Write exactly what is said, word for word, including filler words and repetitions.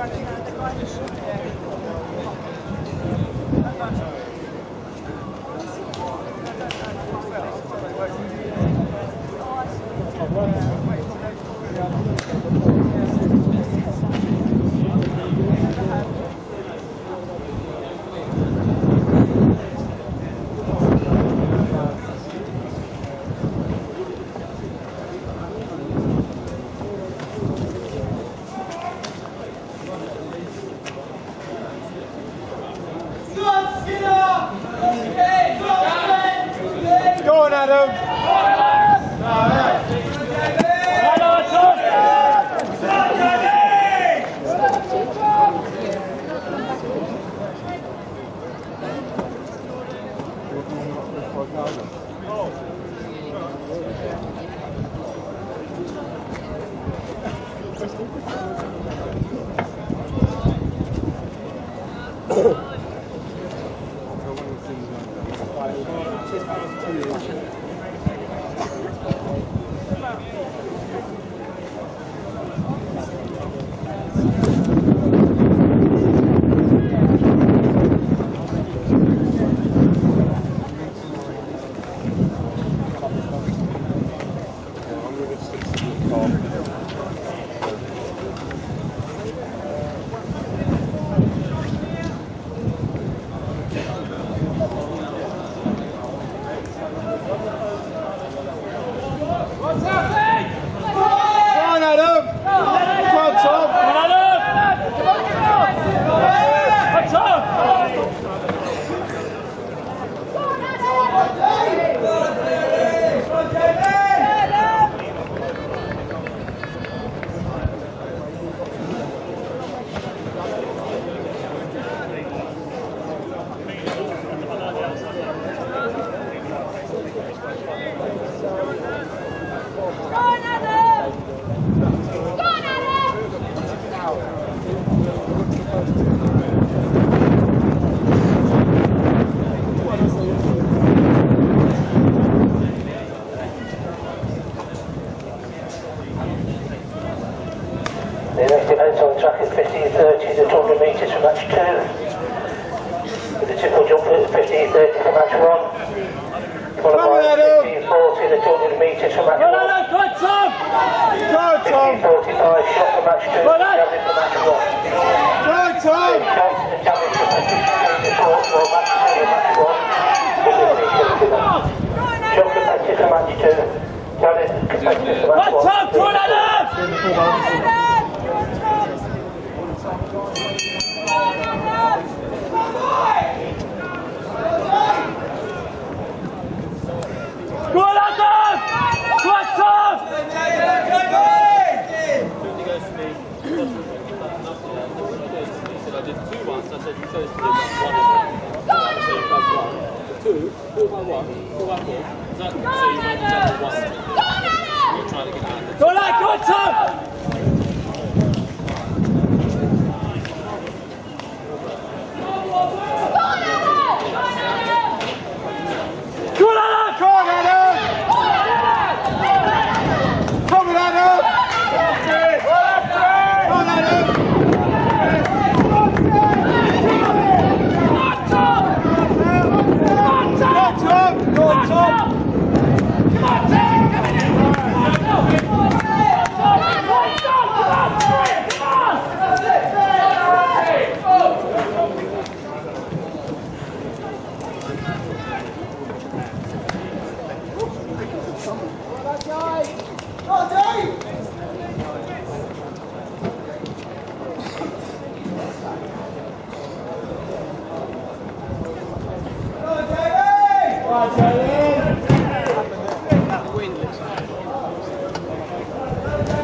Go on, Adam! The next event on the track is fifteen thirty, the two hundred metres for match two. With the triple jump at fifteen thirty for match one. Followed by fifteen forty, the two hundred metres for match one. Go on, Tom! Go on, Tom! fifteen forty-five, shot for match two, javelin for match one. Go on, Tom! Shots and javelin for match two, short for match two and match one. Shot competitive for match two, javelin competitive for match one. Tom, go on, Adam! Go on, Adam! Go on, Tom! I did two once, I said you chose to do one. So you've done one. Two, four by one, four by four. So you've only done one. You're trying to get out of it. Go on, go on, Tom! Come on, Jamie!